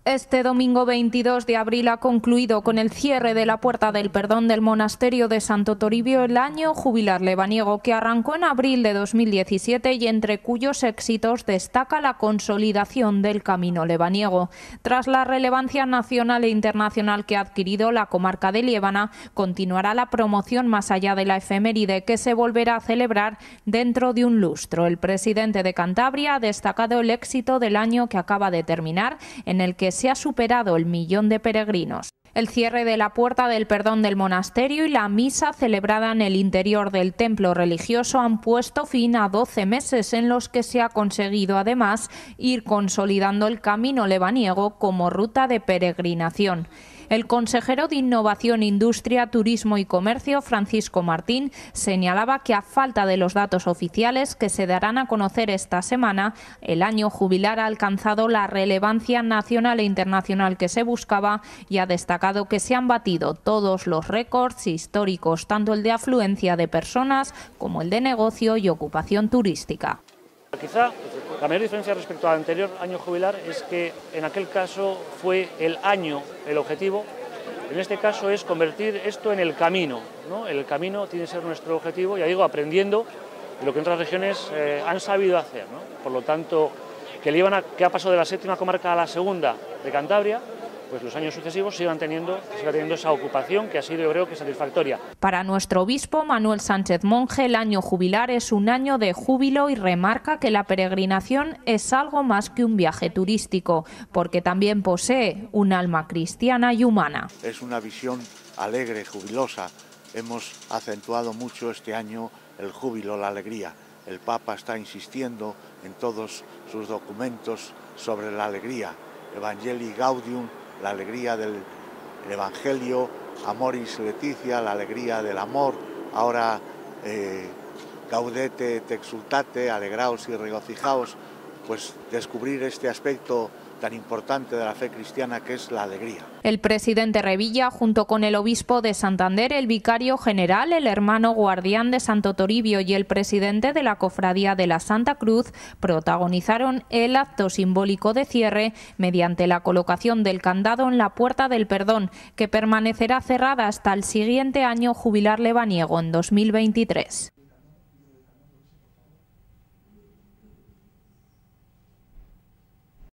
Este domingo 22 de abril ha concluido con el cierre de la Puerta del Perdón del monasterio de Santo Toribio el año jubilar lebaniego, que arrancó en abril de 2017 y entre cuyos éxitos destaca la consolidación del camino lebaniego. Tras la relevancia nacional e internacional que ha adquirido la comarca de Liébana, continuará la promoción más allá de la efeméride, que se volverá a celebrar dentro de un lustro. El presidente de Cantabria ha destacado el éxito del año que acaba de terminar, en el que se ha superado el 1.000.000 de peregrinos. El cierre de la Puerta del Perdón del monasterio y la misa celebrada en el interior del templo religioso han puesto fin a 12 meses en los que se ha conseguido además ir consolidando el camino lebaniego como ruta de peregrinación. El consejero de Innovación, Industria, Turismo y Comercio, Francisco Martín, señalaba que a falta de los datos oficiales que se darán a conocer esta semana, el año jubilar ha alcanzado la relevancia nacional e internacional que se buscaba y ha destacado que se han batido todos los récords históricos, tanto el de afluencia de personas como el de negocio y ocupación turística. Quizá la mayor diferencia respecto al anterior año jubilar es que en aquel caso fue el año el objetivo, en este caso es convertir esto en el camino, ¿no? El camino tiene que ser nuestro objetivo, ya digo, aprendiendo de lo que otras regiones han sabido hacer, ¿no? Por lo tanto, que Liébana, que ha pasado de la 7ª comarca a la 2ª de Cantabria, pues los años sucesivos siga teniendo esa ocupación que ha sido, yo creo, que satisfactoria. Para nuestro obispo Manuel Sánchez Monje, el año jubilar es un año de júbilo y remarca que la peregrinación es algo más que un viaje turístico, porque también posee un alma cristiana y humana. Es una visión alegre, jubilosa. Hemos acentuado mucho este año el júbilo, la alegría. El Papa está insistiendo en todos sus documentos sobre la alegría. Evangelii Gaudium, la alegría del Evangelio, Amoris Laetitia, la alegría del amor, ahora Gaudete et exultate, alegraos y regocijaos, pues descubrir este aspecto tan importante de la fe cristiana que es la alegría. El presidente Revilla, junto con el obispo de Santander, el vicario general, el hermano guardián de Santo Toribio y el presidente de la Cofradía de la Santa Cruz, protagonizaron el acto simbólico de cierre mediante la colocación del candado en la Puerta del Perdón, que permanecerá cerrada hasta el siguiente año jubilar lebaniego en 2023.